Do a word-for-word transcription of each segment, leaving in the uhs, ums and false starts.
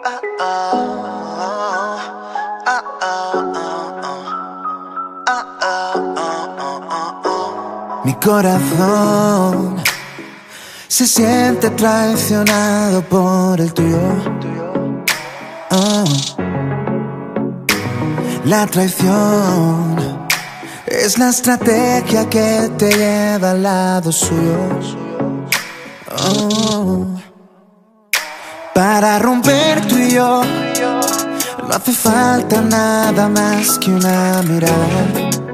Mi corazón se siente traicionado por el tuyo. Oh. La traición es la estrategia que te lleva al lado suyo. Oh. Para romper tú y yo no hace falta nada más que una mirada.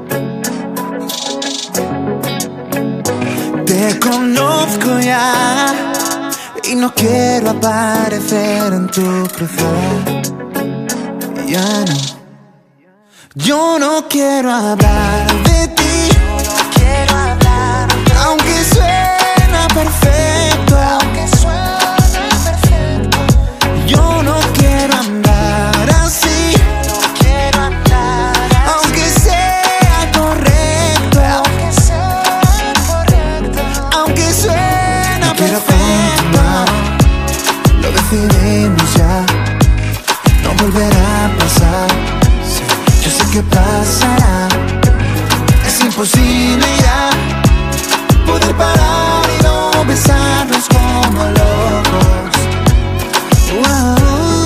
Te conozco ya y no quiero aparecer en tu cruzada. Ya no. Yo no quiero hablar de ti, no quiero hablar de ti. Aunque suena perfecto, aunque suena perfecto. Yo no quiero andar así, no quiero andar así. Aunque sea correcto, aunque sea correcto. Aunque suena perfecto. Lo decidimos ya, no volverá a pasar. Yo sé que pasará, es imposible ya poder parar y no besarnos como locos. Wow.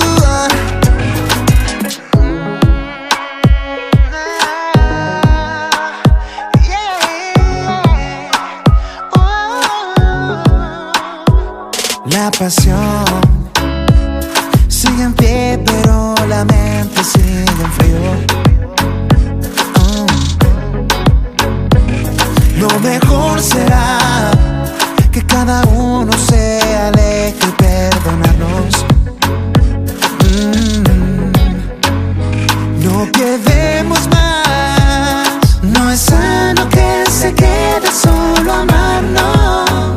La pasión sigue en pie, pero la mente sigue en frío. Lo mejor será que cada uno se aleje y perdonarnos. Mm. No quedemos más. No es sano que se quede solo amarnos.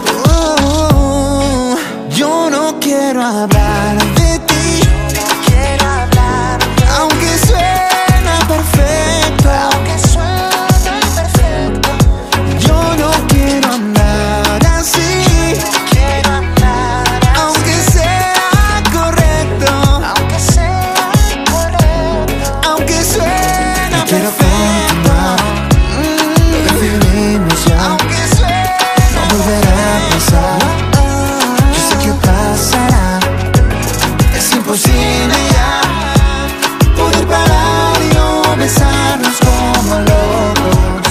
Oh, yo no quiero hablar de ti, no quiero hablar de ti. Aunque suena perfecto, aunque suena perfecto. Yo no quiero andar así, no quiero andar así. Aunque sea correcto, aunque sea correcto. Aunque suena perfecto. Mm. Lo decidimos ya, aunque suena no volverá a pasar. Yo sé que pasará, es imposible ya poder parar y no besarnos como locos.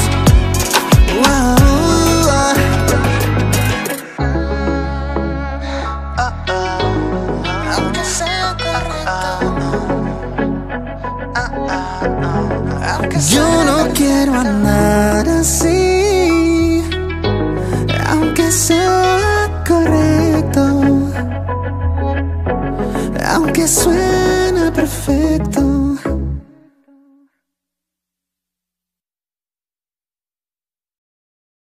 Aunque sea correcto. Yo no quiero andar así, aunque sea correcto.